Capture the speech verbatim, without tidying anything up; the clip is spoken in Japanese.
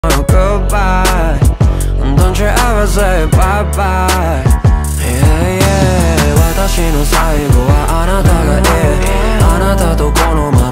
Goodbye, don't you ever say bye bye. Yeah, yeah. 私の最後はあなたがいい。あなたとこのまま